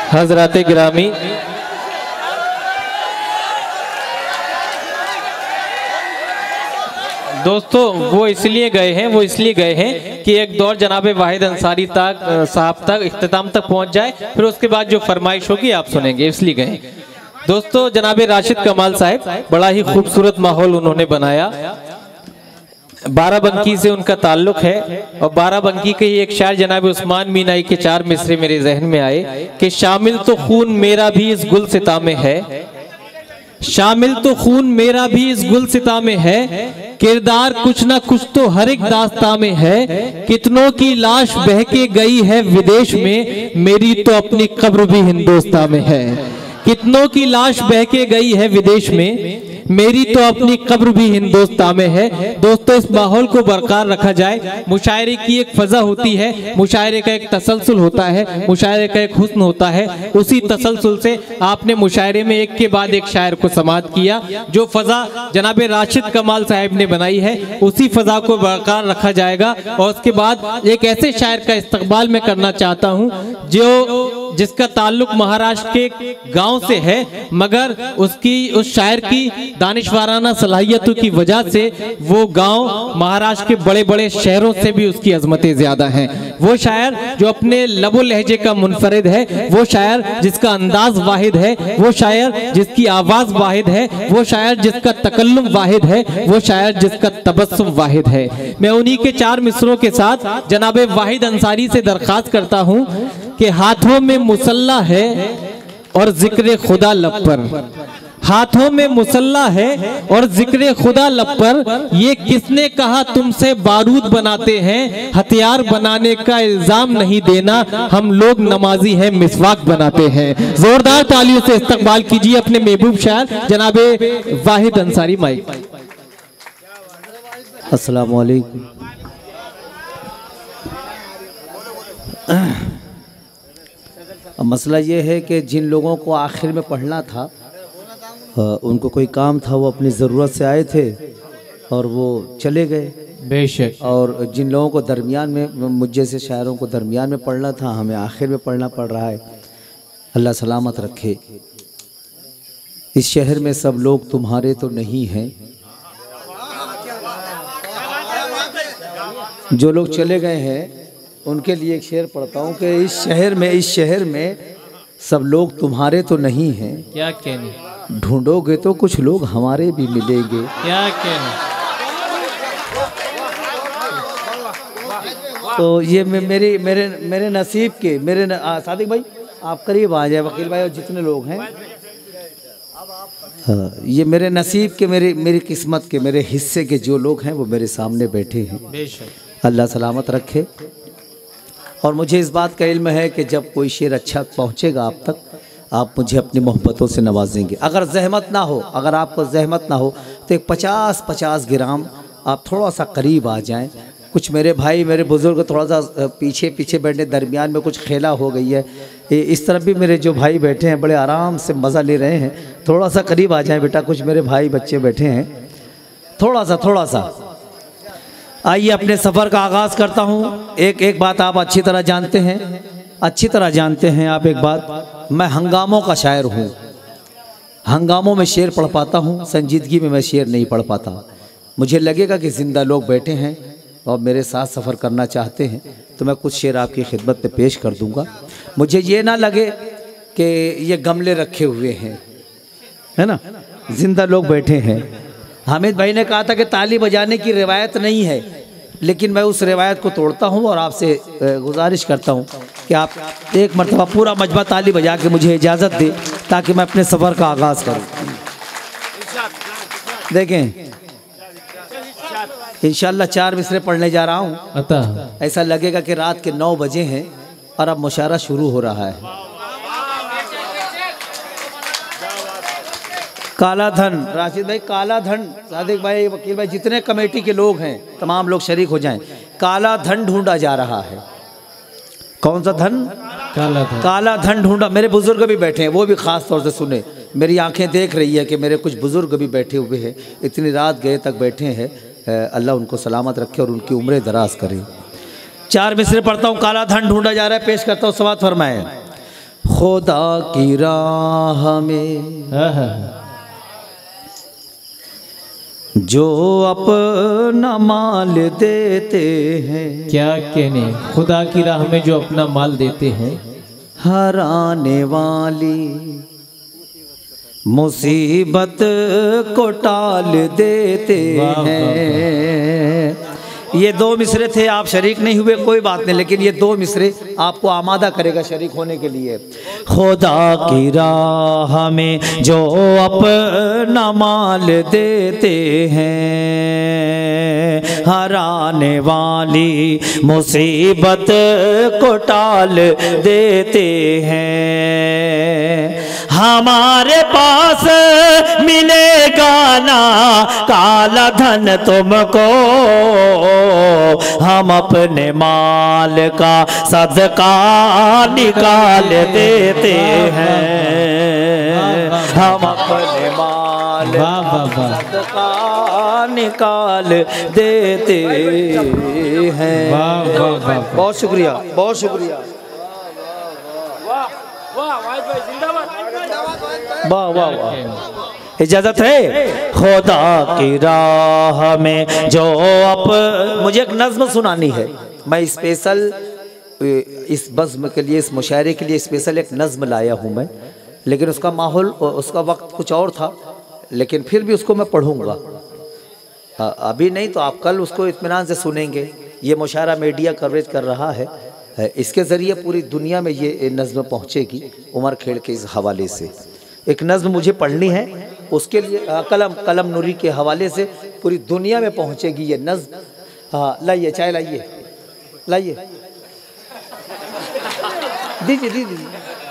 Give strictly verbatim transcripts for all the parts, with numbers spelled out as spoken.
हजरात गिरामी, दोस्तों वो इसलिए गए हैं वो इसलिए गए हैं कि एक दौर जनाबे वाहिद अंसारी तक साहब तक इख्तिताम तक पहुंच जाए, फिर उसके बाद जो फरमाइश होगी आप सुनेंगे, इसलिए गए हैं। दोस्तों जनाबे राशिद कमाल साहब बड़ा ही खूबसूरत माहौल उन्होंने बनाया। बाराबंकी से उनका ताल्लुक है और बाराबंकी के ही एक शायर जनाब उस्मान मीनाई के चार मिसरे मेरे जहन में आए कि शामिल तो खून मेरा भी इस गुल सिता में है, शामिल तो खून मेरा भी इस गुल सिता में है, किरदार कुछ ना कुछ तो हर एक दास्ता में है, कितनों की लाश बह के गई है विदेश में, मेरी तो अपनी कब्र भी हिंदुस्तान में है। कितनों की लाश बह के गई है विदेश में, मेरी तो अपनी कब्र भी हिंदुस्तान में है। दोस्तों इस माहौल को बरकरार रखा जाए। मुशायरे की एक फजा होती है, मुशायरे का एक तसलसल होता है, मुशायरे का एक हुस्न होता है। उसी तसलसल से आपने मुशायरे में एक के बाद एक शायर को समाअत किया। जो फजा जनाब राशिद कमाल साहब ने बनाई है उसी फजा को बरकरार रखा जाएगा। और उसके बाद एक ऐसे शायर का इस्तकबाल मैं करना चाहता हूँ जो जिसका ताल्लुक महाराष्ट्र के गांव से है, मगर उसकी उस शायर की दानिशवाराना सलाहियतों की वजह से वो गांव महाराष्ट्र के बड़े बड़े शहरों से भी उसकी अजमतें ज्यादा हैं। वो शायर जो अपने लबो लहजे का मुनफरिद है, वो शायर जिसका अंदाज वाहिद है, वो शायर जिसकी आवाज वाहिद है, वो शायर जिसका तकल्लुम वाहिद है, वो शायर जिसका तबस्सुम वाहिद है। मैं उन्हीं के चार मिसरों के साथ जनाब वाहिद अंसारी से दरख्वास्त करता हूँ कि हाथों में मुसल्ला है और जिक्र खुदा लब पर, हाथों में मुसल्ला है और जिक्र खुदा लब पर, ये किसने कहा तुमसे बारूद बनाते हैं, हथियार बनाने का इल्जाम नहीं देना, हम लोग नमाजी हैं मिसवाक बनाते हैं। जोरदार तालियों से इस्तकबाल कीजिए अपने महबूब शायर जनाबे वाहिद अंसारी। माइक। अस्सलाम वालेकुम। अब मसला ये है कि जिन लोगों को आखिर में पढ़ना था उनको कोई काम था, वो अपनी ज़रूरत से आए थे और वो चले गए बेशक। और जिन लोगों को दरमियान में, मुझ जैसे शायरों को दरमियान में पढ़ना था, हमें आखिर में पढ़ना पड़ रहा है। अल्लाह सलामत रखे। इस शहर में सब लोग तुम्हारे तो नहीं हैं, जो लोग चले गए हैं उनके लिए एक शेर पढ़ता हूँ कि इस शहर में इस शहर में सब लोग तुम्हारे तो नहीं हैं, क्या कहने, ढूंढोगे तो कुछ लोग हमारे भी मिलेंगे, क्या कहने। तो ये मेरी मेरे मेरे नसीब के मेरे न, आ, सादिक भाई आप करीब आ जाए, वकील भाई और जितने लोग हैं, आ, ये मेरे नसीब के मेरे मेरी किस्मत के मेरे हिस्से के जो लोग हैं वो मेरे सामने बैठे हैं। अल्लाह सलामत रखे। और मुझे इस बात का इल्म है कि जब कोई शेर अच्छा पहुँचेगा आप तक, आप मुझे अपनी मोहब्बतों से नवाजेंगे। अगर जहमत ना हो, अगर आपको जहमत ना हो तो एक पचास पचास ग्राम आप थोड़ा सा करीब आ जाएं। कुछ मेरे भाई मेरे बुज़ुर्ग थोड़ा सा पीछे पीछे बैठे, दरमियान में कुछ खेला हो गई है, इस तरफ भी मेरे जो भाई बैठे हैं बड़े आराम से मज़ा ले रहे हैं, थोड़ा सा करीब आ जाएँ बेटा। कुछ मेरे भाई बच्चे बैठे हैं, थोड़ा सा थोड़ा सा आइए अपने सफ़र का आगाज़ करता हूँ। एक एक बात आप अच्छी तरह जानते हैं, अच्छी तरह जानते हैं आप एक बात, मैं हंगामों का शायर हूँ। हंगामों में शेर पढ़ पाता हूँ, संजीदगी में मैं शेर नहीं पढ़ पाता। मुझे लगेगा कि ज़िंदा लोग बैठे हैं और मेरे साथ सफ़र करना चाहते हैं तो मैं कुछ शेर आपकी खिदमत में पेश कर दूँगा। मुझे ये ना लगे कि ये गमले रखे हुए हैं, है ना, ज़िंदा लोग बैठे हैं। हामिद भाई ने कहा था कि ताली बजाने की रिवायत नहीं है, लेकिन मैं उस रिवायत को तोड़ता हूं और आपसे गुजारिश करता हूं कि आप एक मरतबा पूरा मजमा ताली बजा के मुझे इजाज़त दें ताकि मैं अपने सफ़र का आगाज़ करूं। देखें इंशाअल्लाह चार मिसरे पढ़ने जा रहा हूं। ऐसा लगेगा कि रात के नौ बजे हैं और अब मुशायरा शुरू हो रहा है। काला धन, राशिद भाई काला धन, सादिक भाई, वकील भाई, जितने कमेटी के लोग हैं तमाम लोग शरीक हो जाएं। काला धन ढूंढा जा रहा है। कौन सा धन? काला धन। काला धन ढूंढा। मेरे बुजुर्ग भी बैठे हैं, वो भी ख़ास तौर से सुने। मेरी आंखें देख रही है कि मेरे कुछ बुजुर्ग भी बैठे हुए हैं, इतनी रात गए तक बैठे हैं। अल्लाह उनको सलामत रखे और उनकी उम्रें दराज करे। चार मिसरे पढ़ता हूँ। काला धन ढूंढा जा रहा है, पेश करता हूँ, समाअत फरमाए। खुदा की राह में जो अपना माल देते हैं, क्या कहने, खुदा की राह में जो अपना माल देते हैं, हराने वाली मुसीबत को टाल देते हैं। ये दो मिसरे थे, आप शरीक नहीं हुए कोई बात नहीं, लेकिन ये दो मिसरे आपको आमादा करेगा शरीक होने के लिए। खुदा की राह में जो अपना माल देते हैं, हराने वाली मुसीबत को टाल देते हैं। हमारे पास मिलेगा ना काला धन तुमको, हम अपने माल का सदका निकाल देते हैं। हम अपने माल का सदका निकाल देते हैं। बहुत शुक्रिया, बहुत शुक्रिया। वाह वाह वाह, इजाजत है। खुदा की राह में जो अप मुझे एक नज्म सुनानी है। मैं स्पेशल इस बज़्म के लिए, इस मुशायरे के लिए स्पेशल एक नज्म लाया हूँ मैं, लेकिन उसका माहौल, उसका वक्त कुछ और था, लेकिन फिर भी उसको मैं पढ़ूँगा। अभी नहीं तो आप कल उसको इत्मीनान से सुनेंगे। ये मुशायरा मीडिया कवरेज कर रहा है, इसके ज़रिए पूरी दुनिया में ये नज़्म पहुँचेगी उमर खेड़ के इस हवाले से। एक नज़्म मुझे पढ़नी है, उसके लिए कलम कलम नूरी के हवाले से पूरी दुनिया में पहुँचेगी ये नज़्म। हाँ लाइए, चाय लाइए, लाइए, दीजिए दीजिए।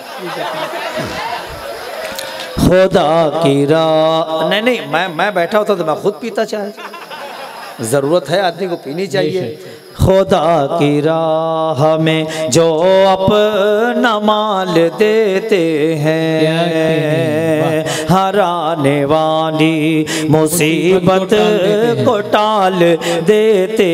खुदा की राह, नहीं नहीं, मैं मैं बैठा होता तो मैं खुद पीता चाय, ज़रूरत है आदमी को पीनी चाहिए। खुदा की राह में जो अपना माल देते हैं, हराने वाली मुसीबत को टाल देते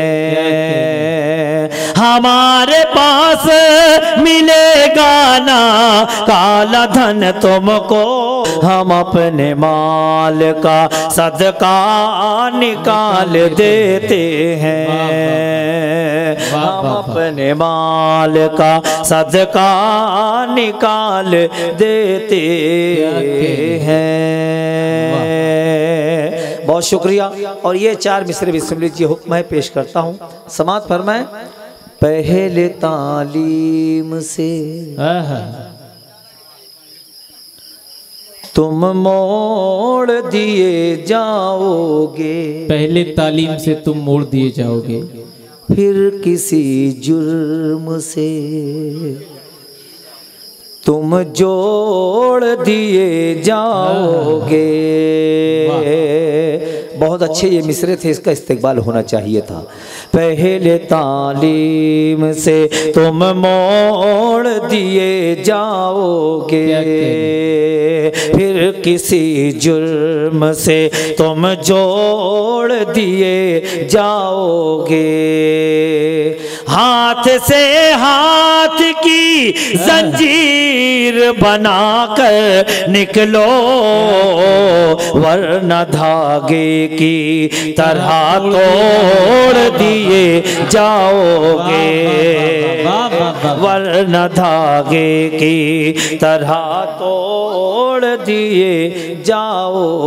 हैं। हमारे पास मिलेगा ना काला धन तुमको, हम अपने माल का सदका निकाल देते हैं। हम अपने माल का सदका निकाल देते हैं। बहुत शुक्रिया। और ये चार मिसरे भी सुन लीजिए, हुक्म है पेश करता हूँ, समात फरमाए। पहले तालीम से तुम मोड़ दिए जाओगे, पहले तालीम से तुम मोड़ दिए जाओगे, फिर किसी जुर्म से तुम जोड़ दिए जाओगे। बहुत अच्छे ये मिसरे थे, इसका इस्तेक़बाल होना चाहिए था। पहले तालीम से तुम मोड़ दिए जाओगे, फिर किसी जुर्म से तुम जोड़ दिए जाओगे। हाथ से हाथ की जंजीर बनाकर निकलो, वरना धागे की तरह तोड़ दिए जाओगे, वरना धागे की तरह तोड़ दिए जाओगे।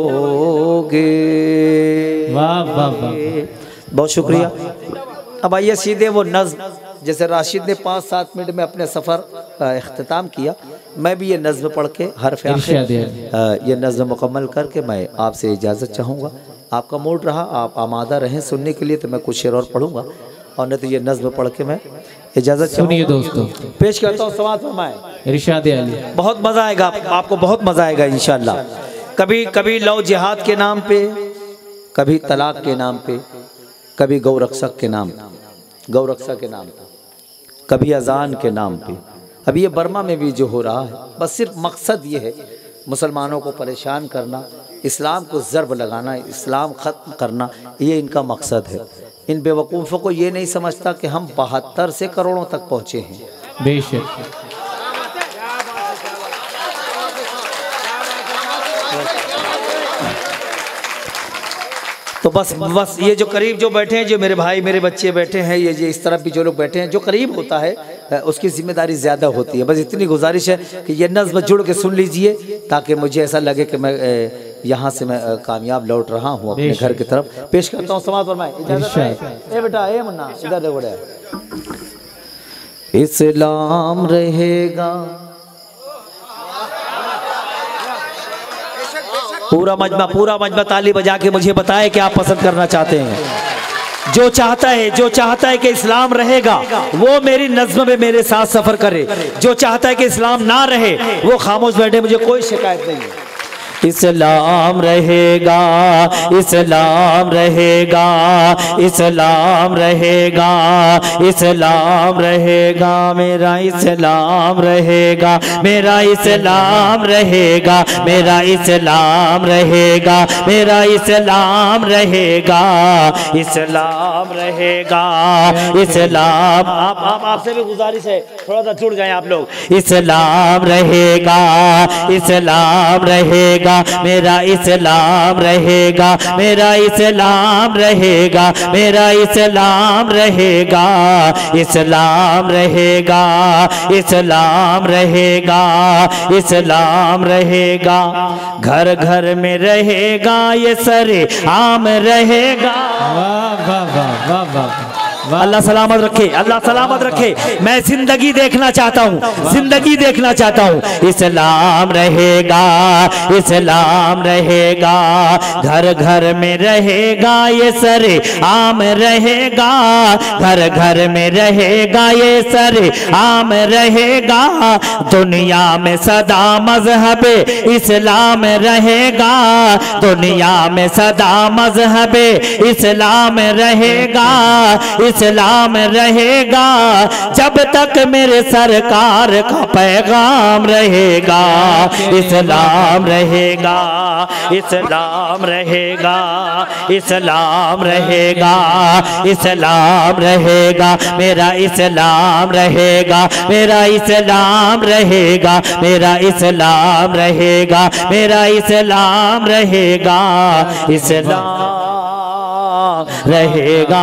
वाह वाह वाह, बहुत शुक्रिया। अब आइए सीधे वो नज़्म, जैसे राशिद ने पाँच सात मिनट में अपने सफ़र इख्तिताम किया, मैं भी ये नज़्म पढ़ के हर्फ आखिर ये नज़्म मुकम्मल करके मैं आपसे इजाज़त चाहूँगा। आपका मूड रहा, आप आमादा रहें सुनने के लिए, तो मैं कुछ शेर और पढ़ूँगा, और नहीं तो ये नज़्म पढ़ के मैं इजाज़त सुनिए दोस्तों। पेश करता हूँ समाअत फरमाएं। इरशाद अली, बहुत मज़ा आएगा आपको, बहुत मज़ा आएगा इंशाअल्लाह। कभी कभी लव जिहाद के नाम पे, कभी तलाक के नाम पे, कभी गौरक्षक के नाम गौरक्षा के नाम पे, कभी अजान के नाम पे। अभी ये बर्मा में भी जो हो रहा है, बस सिर्फ मकसद ये है मुसलमानों को परेशान करना, इस्लाम को ज़र्ब लगाना, इस्लाम ख़त्म करना, ये इनका मकसद है। इन बेवकूफ़ों को ये नहीं समझता कि हम बहत्तर से करोड़ों तक पहुँचे हैं। बेशक तो बस बस ये जो करीब जो बैठे हैं, जो मेरे भाई मेरे बच्चे बैठे हैं, ये जो इस तरफ भी जो लोग बैठे हैं, जो करीब होता है उसकी जिम्मेदारी ज़्यादा होती है। बस इतनी गुजारिश है कि ये नज़्म जुड़ के सुन लीजिए ताकि मुझे ऐसा लगे कि मैं यहाँ से मैं कामयाब लौट रहा हूँ अपने घर की तरफ। पेश करता हूँ समाज फरमाए। इजाज़त है? ए बेटा, ए मुन्ना, इधर देखो बेटा। इस्लाम रहेगा, पूरा मजमा पूरा मजमा ताली बजा के मुझे बताए कि आप पसंद करना चाहते हैं। जो चाहता है जो चाहता है कि इस्लाम रहेगा वो मेरी नज़्म में मेरे साथ सफर करे। जो चाहता है कि इस्लाम ना रहे वो खामोश बैठे, मुझे कोई शिकायत नहीं है। इस्लाम रहेगा, इस्लाम रहेगा, इस्लाम रहेगा, इस्लाम रहेगा, मेरा इस्लाम रहेगा, मेरा इस्लाम रहेगा, मेरा इस्लाम रहेगा, मेरा इस्लाम रहेगा, इस्लाम रहेगा, इस्लाम। आप आप आपसे भी गुजारिश है थोड़ा सा जुड़ जाएं आप लोग। इस्लाम रहेगा, इस्लाम रहेगा, मेरा इस्लाम रहेगा, मेरा इस्लाम रहेगा, मेरा इस्लाम रहेगा, इस्लाम रहेगा, इस्लाम रहेगा, इस्लाम रहेगा। घर घर में रहेगा ये सरे आम रहेगा। वाह वाह वाह वाह वाह। अल्लाह सलामत रखे, अल्लाह सलामत रखे। मैं जिंदगी देखना चाहता हूँ, जिंदगी देखना चाहता हूँ। इस्लाम रहेगा, इस्लाम रहेगा, घर घर में रहेगा ये सरे आम रहेगा, घर घर में रहेगा ये सरे आम रहेगा। दुनिया में सदा मजहब इस्लाम रहेगा, दुनिया में सदा मजहब इस्लाम रहेगा, इस्लाम रहेगा। जब तक मेरे सरकार का पैगाम रहेगा, इस्लाम रहेगा, इस्लाम रहेगा, इस्लाम रहेगा, इस्लाम रहेगा, मेरा इस्लाम रहेगा, मेरा इस्लाम रहेगा, मेरा इस्लाम रहेगा, मेरा इस्लाम रहेगा, इस्लाम रहेगा।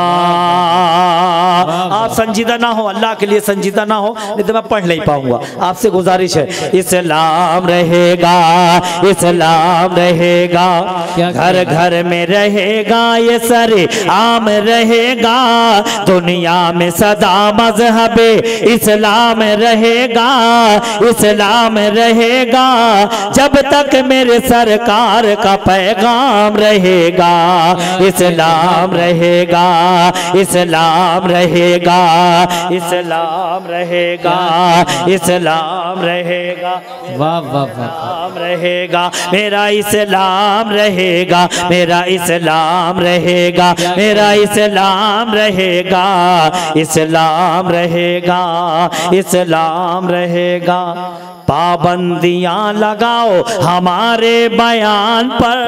आप संजीदा ना हो, अल्लाह के लिए संजीदा ना हो, नहीं तो मैं पढ़ नहीं पाऊंगा। आपसे गुजारिश है, इस्लाम रहेगा, इस्लाम रहेगा, घर घर में रहेगा ये सरे आम रहेगा। दुनिया में सदा मजहब इस्लाम रहेगा, इस्लाम रहेगा। जब तक मेरे सरकार का पैगाम रहेगा, इस्लाम रहेगा, इस्लाम रहेगा, इस्लाम रहेगा, इस्लाम रहेगा, वाह वाह वाह रहेगा, मेरा इस्लाम रहेगा, मेरा इस्लाम रहेगा, मेरा इस्लाम रहेगा, इस्लाम रहेगा, इस्लाम रहेगा। पाबंदियां लगाओ हमारे बयान पर,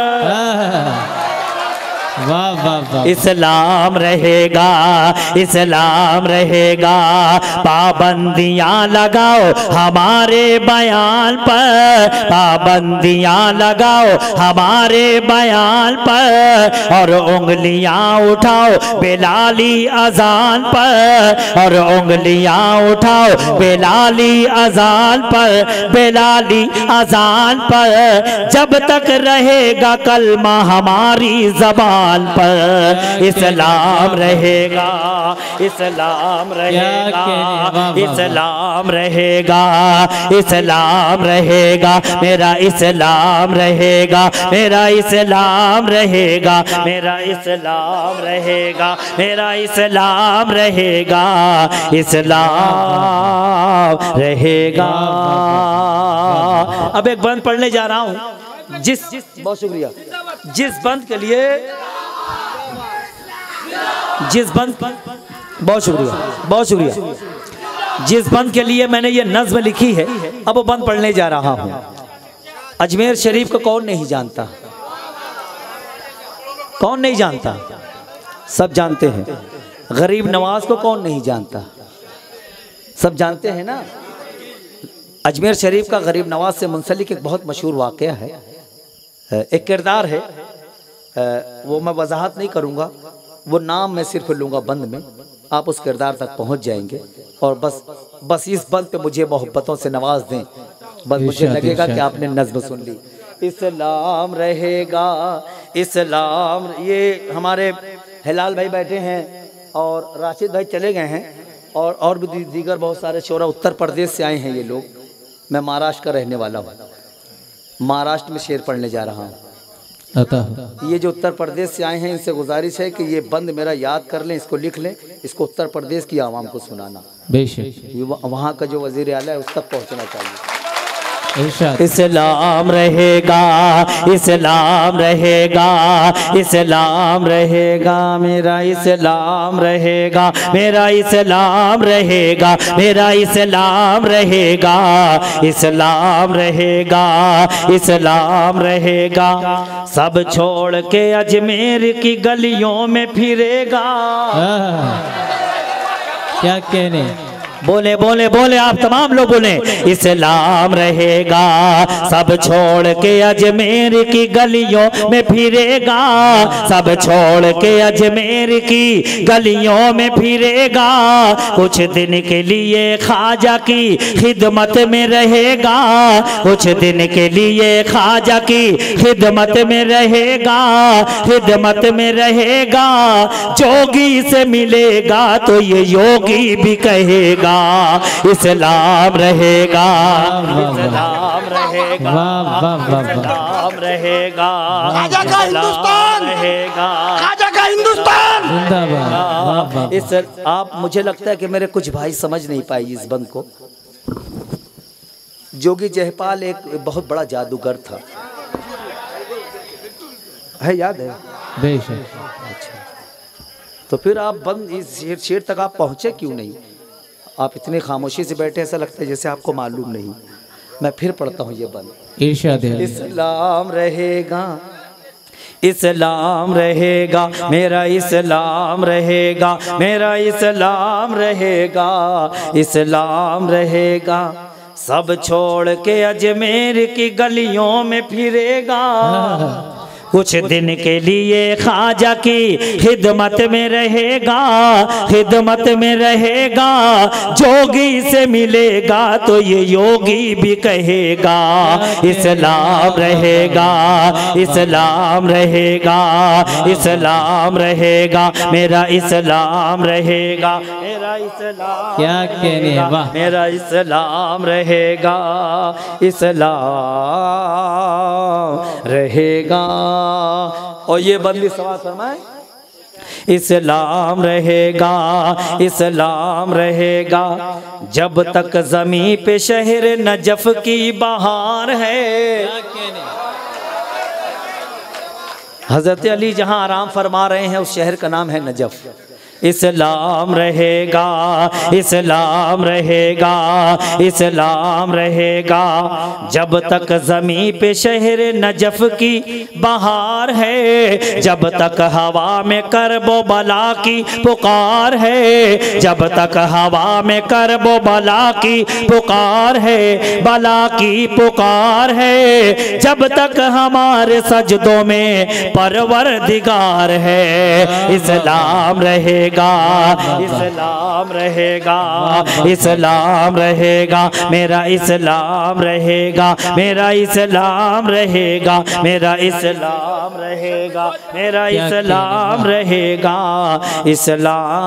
वाह वाह वाह। इस्लाम रहेगा, इस्लाम रहेगा, पाबंदियां लगाओ हमारे बयान पर, पाबंदियां लगाओ हमारे बयान पर, और उंगलियां उठाओ बेलाली अजान पर, और उंगलियां उठाओ बेलाली अजान पर, बेलाली अजान पर। जब तक रहेगा कलमा हमारी ज़बान पर, इस्लाम रहेगा, इस्लाम रहेगा, इस्लाम रहेगा, इस्लाम रहेगा, मेरा इस्लाम रहेगा, मेरा इस्लाम रहेगा, मेरा इस्लाम रहेगा, मेरा इस्लाम रहेगा, इस्लाम रहेगा। अब एक बंद पढ़ने जा रहा हूँ, जिस बहुत शुक्रिया, जिस बंद के लिए जिस बंद बहुत शुक्रिया बहुत शुक्रिया जिस बंद के लिए मैंने ये नज़्म लिखी है, अब वो बंद पढ़ने जा रहा हूँ। अजमेर शरीफ को कौन नहीं जानता, कौन नहीं जानता, सब जानते हैं। गरीब नवाज को कौन नहीं जानता, सब जानते हैं ना। अजमेर शरीफ का गरीब नवाज से मुंसलिक एक बहुत मशहूर वाक़या है, एक किरदार है। वो मैं वजाहत नहीं करूँगा, वो नाम मैं सिर्फ लूँगा बंद में, आप उस किरदार तक पहुँच जाएंगे। और बस बस इस बंद पे मुझे मोहब्बतों से नवाज दें, बस मुझे लगेगा कि आपने नज़्म सुन ली। इस्लाम रहेगा, इस्लाम। ये हमारे हिलाल भाई बैठे हैं और राशिद भाई चले गए हैं, और और भी दीगर बहुत सारे शोरा उत्तर प्रदेश से आए हैं ये लोग। मैं महाराष्ट्र का रहने वाला हूँ, महाराष्ट्र में शेर पढ़ने जा रहा हूँ। ये जो उत्तर प्रदेश से आए हैं इनसे गुजारिश है कि ये बंद मेरा याद कर लें, इसको लिख लें, इसको उत्तर प्रदेश की आवाम को सुनाना। बेशक वहाँ का जो वजीर आला है उस तक पहुँचना चाहिए। इस्लाम रहेगा, इस्लाम रहेगा, इस्लाम रहेगा, मेरा इस्लाम रहेगा, मेरा इस्लाम रहेगा, मेरा इस्लाम रहेगा, इस्लाम रहेगा, इस्लाम रहेगा। सब छोड़ के अजमेर की गलियों में फिरेगा। क्या कहने, बोले बोले बोले आप तमाम लोग बोले। इस्लाम रहेगा, सब छोड़ के अजमेर की गलियों में फिरेगा, सब छोड़ के अजमेर की गलियों में फिरेगा। कुछ दिन के लिए ख्वाजा की खिदमत में रहेगा, कुछ दिन के लिए ख्वाजा की खिदमत में रहेगा, खिदमत में रहेगा। जोगी से मिलेगा तो ये योगी भी कहेगा इस्लाम रहेगा, इस्लाम रहेगा, इस्लाम रहेगा, खाजा का हिंदुस्तान रहेगा, खाजा का हिंदुस्तान। इस आप, मुझे लगता है कि मेरे कुछ भाई समझ नहीं पाए इस बंद को। जोगी जयपाल एक बहुत बड़ा जादूगर था, है याद है? बेशक। अच्छा, तो फिर आप बंद इस शेर, शेर तक आप पहुंचे क्यों नहीं? आप इतनी खामोशी से बैठे, ऐसा लगता है जैसे आपको मालूम नहीं। मैं फिर पढ़ता हूँ ये बंद। इरशाद है। इस्लाम रहेगा, इस्लाम रहेगा, मेरा इस्लाम रहेगा, मेरा इस्लाम रहेगा, इस्लाम रहेगा। सब छोड़ के अजमेर की गलियों में फिरेगा, कुछ दिन के लिए ख्वाजा की खिदमत में रहेगा, खिदमत में रहेगा। जोगी से मिलेगा तो ये योगी भी कहेगा इस्लाम रहेगा, इस्लाम रहेगा, इस्लाम रहेगा, मेरा इस्लाम रहेगा, मेरा इस्लाम। क्या कहने, वाह। मेरा इस्लाम रहेगा, इस्लाम रहेगा। और ये बंदी सवाल फरमाए। इस्लाम रहेगा, इस्लाम रहेगा, जब तक ज़मीं पे शहर नजफ की बहार है। हजरत अली जहां आराम फरमा रहे हैं उस शहर का नाम है नजफ। इस्लाम रहेगा, इस्लाम रहेगा, इस्लाम रहेगा, जब तक ज़मीं पे शहर नजफ की बहार है, जब तक हवा में करबो बला की पुकार है, जब तक हवा में करबो बला की पुकार है, बला की पुकार है, जब तक हमारे सजदों में परवरदिगार है। इस्लाम रहेगा, इस्लाम रहेगा, इस्लाम रहेगा, मेरा इस्लाम रहेगा, मेरा इस्लाम रहेगा, मेरा इस्लाम रहेगा, मेरा इस्लाम रहेगा, इस्लाम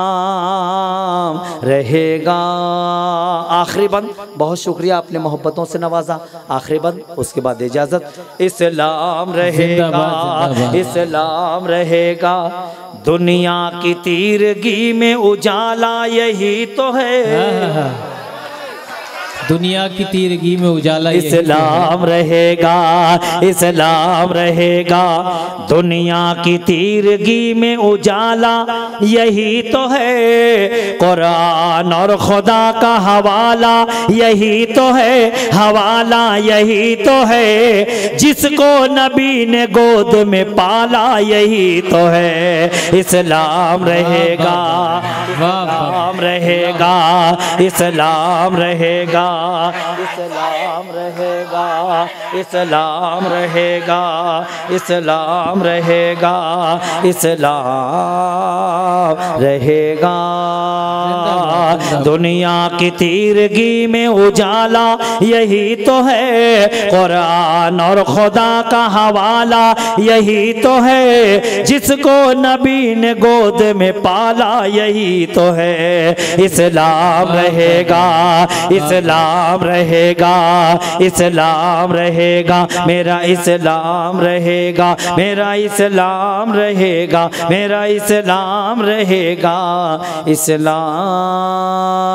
रहेगा। आखिरी बंद, बहुत शुक्रिया, आपने मोहब्बतों से नवाजा। आखिरी बंद, उसके बाद इजाजत। इस्लाम रहेगा, इस्लाम रहेगा, दुनिया की तीरगी में उजाला यही तो है, दुनिया की तीरगी में उजाला इस्लाम रहेगा, इस्लाम रहेगा, दुनिया की तीरगी में उजाला यही तो है। कुरान और खुदा का हवाला यही तो है, हवाला यही तो है, जिसको नबी ने गोद में पाला यही तो है। इस्लाम रहेगा, इस्लाम रहेगा, इस्लाम रहेगा, इस्लाम रहेगा, इस्लाम रहेगा, इस्लाम रहेगा, इस्लाम रहेगा। दुनिया की तीरगी में उजाला यही तो है, कुरान और खुदा का हवाला यही तो है, जिसको नबी ने गोद में पाला यही तो है। इस्लाम रहेगा, इस्लाम रहेगा, इस्लाम रहेगा, मेरा इस्लाम रहेगा, मेरा इस्लाम रहेगा, मेरा इस्लाम रहेगा, इस्लाम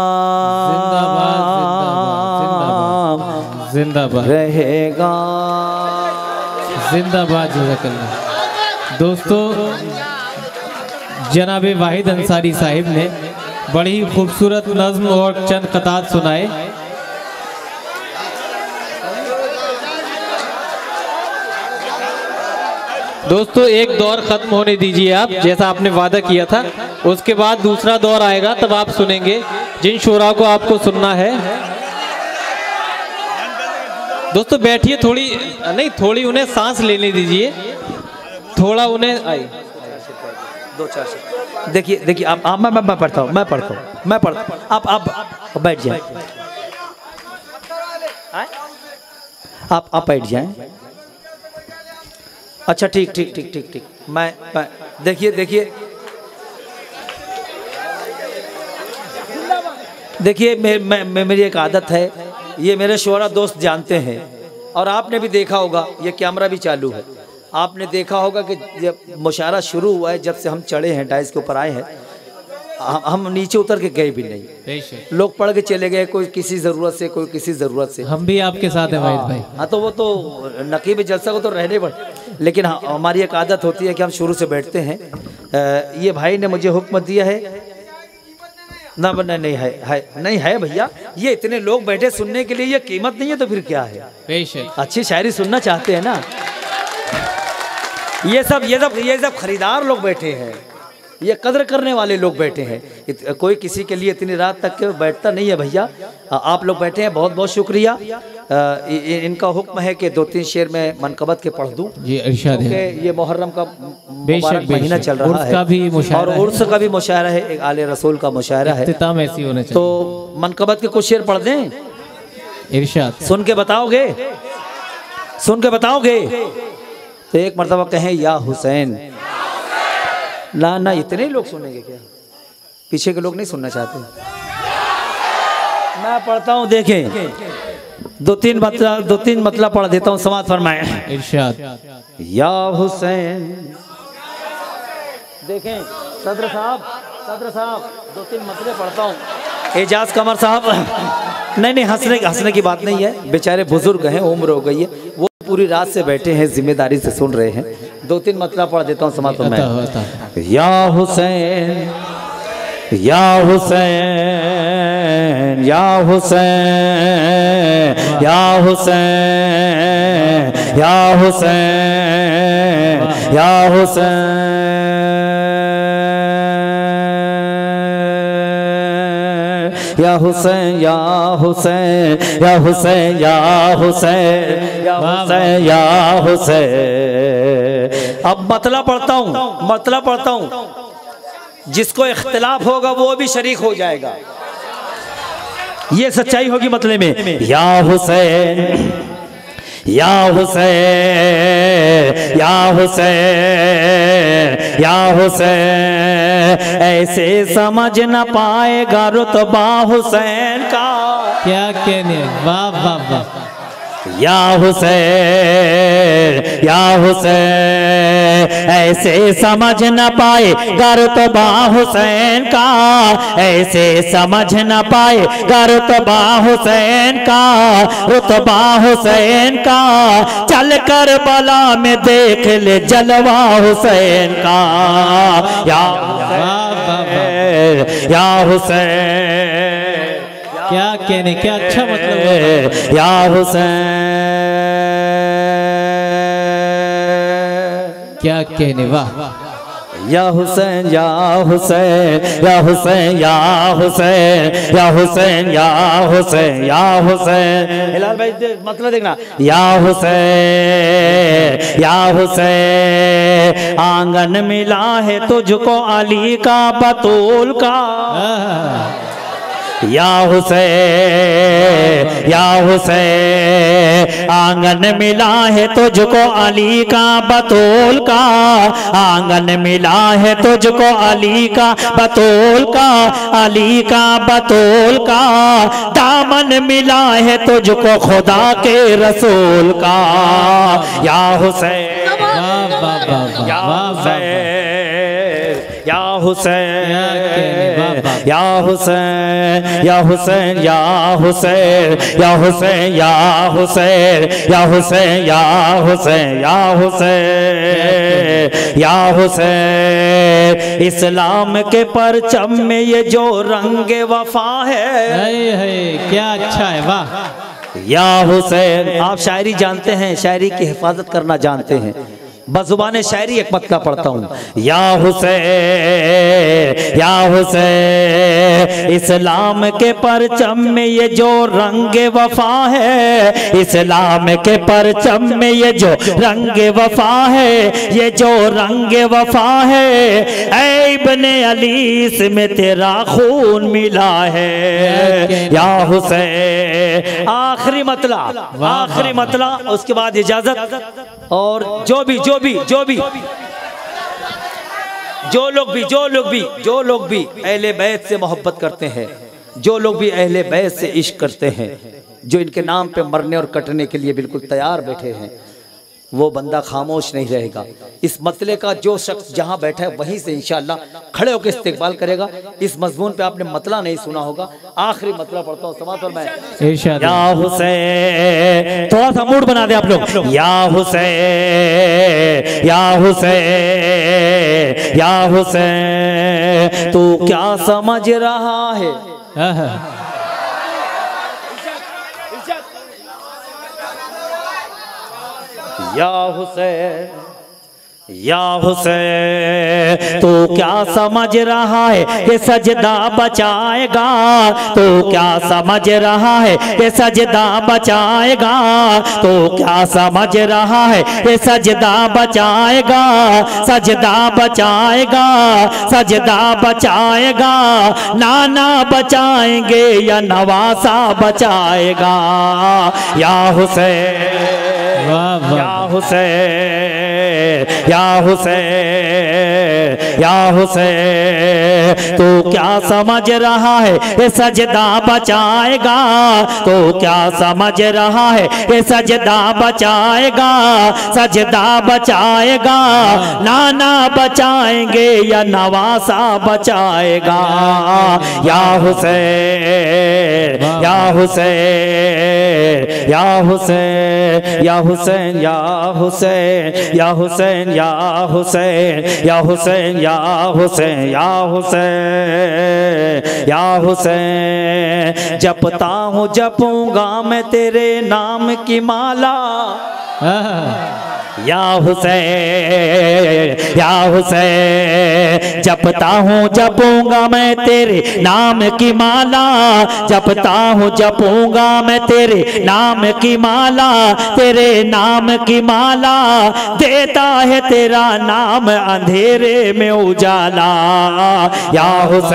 जिंदाबाद रहेगा। जिंदाबाद जज़ाकल्लाह। दोस्तों, जनाब वाहिद अंसारी साहिब ने बड़ी खूबसूरत नज़्म और चंद क़तात सुनाए। दोस्तों, एक दौर ख़त्म होने दीजिए आप, जैसा आपने वादा किया था। उसके बाद दूसरा दौर आएगा, तब आप सुनेंगे जिन शोरा को आपको सुनना है। दोस्तों बैठिए, थोड़ी नहीं थोड़ी उन्हें सांस लेने दीजिए, थोड़ा उन्हें आई दो चार से देखिए देखिए आप आप मैं मैं पढ़ता हूँ मैं पढ़ता हूँ मैं पढ़ता हूँ आप आप आप बैठ जाए, आप आप बैठ जाएं। अच्छा ठीक ठीक ठीक ठीक ठीक मैं, मैं देखिए देखिए देखिए मे, मे, मे, मेरी एक आदत है, ये मेरे शोरा दोस्त जानते हैं, और आपने भी देखा होगा, ये कैमरा भी चालू है, आपने देखा होगा कि जब मुशायरा शुरू हुआ है, जब से हम चढ़े हैं डाइस के ऊपर आए हैं, हम, हम नीचे उतर के गए भी नहीं, लोग पढ़ के चले गए, कोई किसी ज़रूरत से, कोई किसी ज़रूरत से। हम भी आपके साथ हैं वाहिद भाई। हाँ तो वो तो नकीब जलसा को तो रहने पड़े, लेकिन हाँ, हमारी एक आदत होती है कि हम शुरू से बैठते हैं। ये भाई ने मुझे हुक्म दिया है ना, नहीं नहीं है, है नहीं है भैया, ये इतने लोग बैठे सुनने के लिए, ये कीमत नहीं है तो फिर क्या है। बेशक अच्छी शायरी सुनना चाहते हैं ना, ये सब ये सब ये सब खरीदार लोग बैठे हैं, ये कदर करने वाले लोग बैठे हैं। कोई किसी के लिए इतनी रात तक के बैठता नहीं है भैया, आप लोग बैठे हैं, बहुत बहुत शुक्रिया। इनका हुक्म है कि दो तीन शेर में मनकबत के पढ़ दूं, ये इरशाद है। ये मुहर्रम का मुबारक महीना चल रहा है, का भी और उर्स का भी मुशायरा है, एक आले रसूल का मुशायरा है, इख्तिताम ऐसी होना चाहिए। तो मनकबत के कुछ शेर पढ़ दें, इरशाद सुन के बताओगे, सुन के बताओगे तो एक मर्तबा कहें या हुसैन। ना ना इतने लोग सुनेंगे क्या, पीछे के लोग नहीं सुनना चाहते। मैं पढ़ता हूँ, देखें दो तीन मतलब दो तीन मतलब पढ़ देता हूँ, समाज फरमाए। इरशाद या हुसैन, देखें सदर साहब, सदर साहब दो तीन मतले पढ़ता हूँ। एजाज कमर साहब, नहीं नहीं हंसने हंसने की बात नहीं है, बेचारे बुजुर्ग हैं, उम्र हो गई है, वो पूरी रात से बैठे हैं, जिम्मेदारी से सुन रहे हैं। दो तीन मतलब पढ़ देता हूँ, समाज फरमाए। या हुसैन, या हुसैन, या हुसैन, या हुसैन, या हुसैन, या हुसैन, या हुसैन, या हुसैन, या हुसैन, या हुसैन, या हुसैन, या हुसैन। अब मतलब पढ़ता हूँ, मतलब पढ़ता हूँ, जिसको इख्तिलाफ होगा वो भी शरीक हो जाएगा, ये सच्चाई होगी मतले में। या हुसैन, या हुसैन, या हुसैन, या हुसैन, ऐसे समझ न पाएगा रुतबा हुसैन का। क्या कहने, वाह वाह वाह। या हुसैन, या हुसैन, ऐसे समझ न पाए रुतबा हुसैन का, ऐसे समझ न पाए रुतबा हुसैन का, रुतबा हुसैन का। चल कर बला में देख ले जलवा हुसैन का। या हुसैन, या हुसैन, क्या कहने, क्या अच्छा मतलब। या हुसैन, क्या कहने, वाह। या हुसैन या हुसैन या हुसैन या हुसैन या हुसैन या हुसैन या हुसैन। हिलाल भाई मतलब देखना, या हुसैन या हुसैन आंगन मिला है तुझको अली का बतूल का। या हुसैन या हुसैन आंगन मिला है तुझको अली का बतूल का। आंगन मिला है तुझको अली का बतूल का, अली का बतूल का। दामन मिला है तुझको खुदा के रसूल का। या हुसैन या हुसैन या हुसैन या हुसैन या हुसैन या हुसैन या हुसैन या हुसैन या हुसैन या हुसैन या हुसैन या हुसैन। इस्लाम के परचम में ये जो रंग वफा है, है क्या अच्छा है, वाह। या हुसैन आप शायरी जानते हैं, शायरी की हिफाजत करना जानते हैं। बज़ुबाने शायरी एक मत का पढ़ता हूँ। या हुसैन या हुसैन इस्लाम के परचम में ये जो रंग वफा है, इस्लाम के परचम में ये जो रंग वफा है, ये जो रंग वफा है। ऐ इब्ने अली इसमें तेरा खून मिला है। या हुसैन आखिरी मतला, आखिरी मतला, उसके बाद इजाजत। और जो भी जो भी जो भी जो लोग भी जो लोग भी जो लोग भी अहले बैत से मोहब्बत करते हैं, जो लोग भी अहले बैत से इश्क करते हैं, जो इनके नाम पे मरने और कटने के लिए बिल्कुल तैयार बैठे हैं, वो बंदा खामोश नहीं रहेगा। इस मसले का जो शख्स जहां बैठा है वहीं से इंशाअल्लाह खड़े होकर इस्तेकबाल करेगा। इस मजमून पे आपने मतला नहीं सुना होगा, आखिरी मतला पढ़ता हूँ, समात और मैं। या हुसैन, थोड़ा सा मूड बना दे आप लोग। या हुसैन या हुसैन या हुसैन तू क्या समझ रहा है। या हुसैन या हुसैन तू क्या समझ रहा है ये सजदा बचाएगा। तू क्या समझ रहा है ये सजदा बचाएगा। तू क्या समझ रहा है ये सजदा बचाएगा। सजदा बचाएगा, सजदा बचाएगा। नाना बचाएंगे या नवासा बचाएगा। या हुसैन या हुसैन या हुसैन या हुसैन तू क्या समझ रहा है ये सजदा बचाएगा। तू क्या समझ रहा है ये सजदा बचाएगा। सजदा बचाएगा, नाना बचाएंगे या नवासा बचाएगा। या हुसैन या हुसैन या हुसैन या हुसैन या हुसैन या हुसैन या हुसैन या हुसैन या हुसैन या हुसैन या हुसैन जपता हूँ जपूंगा मैं तेरे नाम की माला। या हुसैन या हुसैन जपता हूँ जपूंगा मैं तेरे नाम की माला। जपता हूँ जपूंगा मैं तेरे नाम की माला। तेरे नाम की माला देता है तेरा नाम अंधेरे में उजाला। या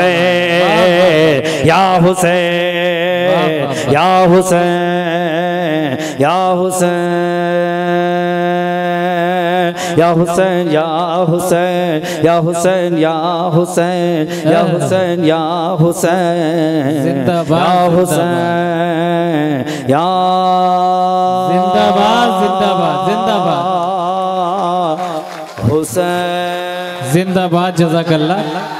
हुसैन या हुसैन या हुसैन या हुसैन या हुसैन या हुसैन या हुसैन या हुसैन या हुसैन या हुसैन जिंदाबाद हुसैन या जिंदाबाद जिंदाबाद जिंदाबाद हुसैन जिंदाबाद। जज़ाकल्लाह।